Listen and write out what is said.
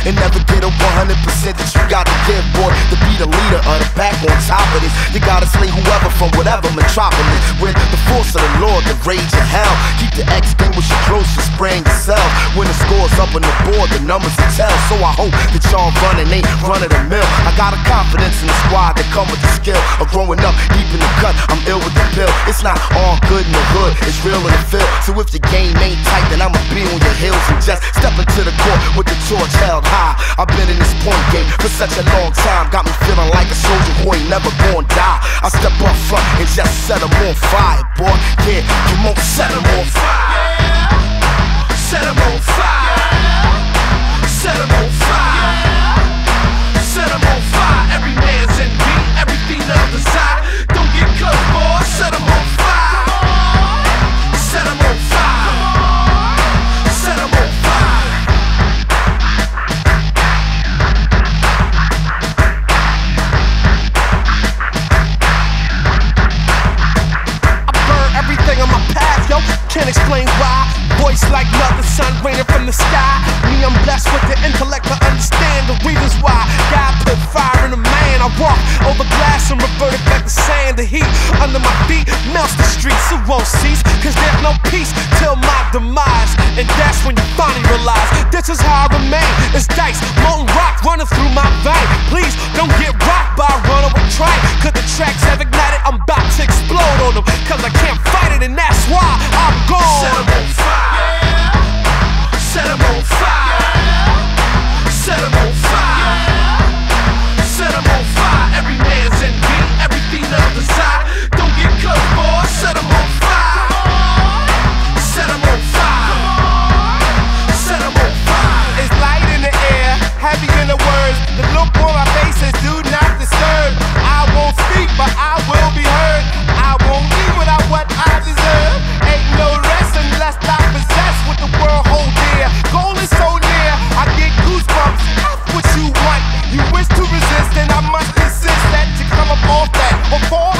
and never get a 100% that you got to give, boy. To be the leader of the pack on top of this, you gotta slay whoever from whatever metropolis. With the force of the Lord, the rage of hell. Keep the extinguisher close to spraying yourself. When the score's up on the board, the numbers will tell. So I hope that y'all running ain't running the mill. I got a confidence in the squad that come with the skill of growing up deep in the cut. I'm ill with the pill. It's not all good in the hood, it's real in the field. So if the game ain't tight, then I'ma be on your heels and just step into the court with the torch held high. I've been in this point game for such a long time, got me feeling like a soldier who ain't never gonna die. I step up front and just set them on fire, boy. Yeah, come on, set them on fire. Yeah. Set them on fire. Set them on fire. Set them on fire. Every man's in beat, everything the other side. Don't get close, boy. Set them on fire. Set them on fire. Set them on fire. I burn everything on my path, yo. Can't explain why. Voice like nothing, sun raining from the sky. Me, I'm blessed with the intellect to understand the reasons why God put fire in a man. I walk over glass and revert it back to sand. The heat under my feet melts the streets. It won't cease, cause there's no peace till my demise. And that's when you finally realize this is how I remain. It's dice, molten rock running through my vein. Please don't get rocked by a runaway train, cause the tracks have ignited. I'm about to explode on them, cause I can't fight it, and that's why I'm gone. Set them on fire. Set them on fire. Set them on fire. Set them on fire. Every man's in beat, everything the other side. Don't get close, boy. Set them on fire. Set them on fire. Set them on fire. It's light in the air, heavy in the words. The look on my face says do not disturb. I won't speak, but I will be heard. I won't leave without what I deserve. Ain't no rest unless I possess what the world holds dear. Goal is so near, I get goosebumps. F what you want. You wish to resist, and I must insist that you come up off that before